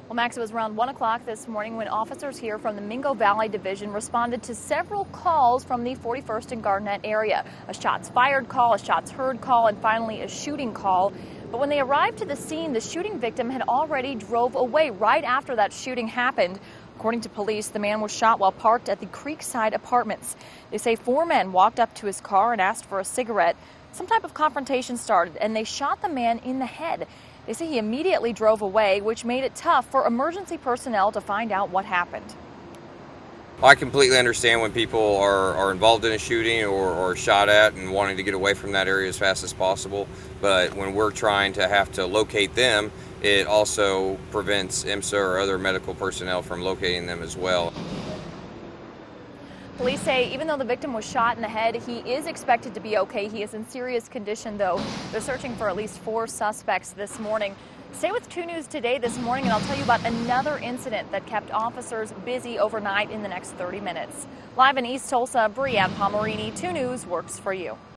Well, Max, it was around 1 o'clock this morning when officers here from the Mingo Valley Division responded to several calls from the 41st and Garnett area. A shots fired call, a shots heard call, and finally a shooting call. But when they arrived to the scene, the shooting victim had already drove away right after that shooting happened. According to police, the man was shot while parked at the Creekside Apartments. They say 4 men walked up to his car and asked for a cigarette. Some type of confrontation started, and they shot the man in the head. They say he immediately drove away, which made it tough for emergency personnel to find out what happened. I completely understand when people are involved in a shooting or shot at and wanting to get away from that area as fast as possible. But when we're trying to have to locate them, it also prevents IMSA or other medical personnel from locating them as well. Police say even though the victim was shot in the head, he is expected to be okay. He is in serious condition, though. They're searching for at least 4 suspects this morning. Stay with 2 News Today this morning, and I'll tell you about another incident that kept officers busy overnight in the next 30 minutes. Live in East Tulsa, Brianne Palmerini, 2 News works for you.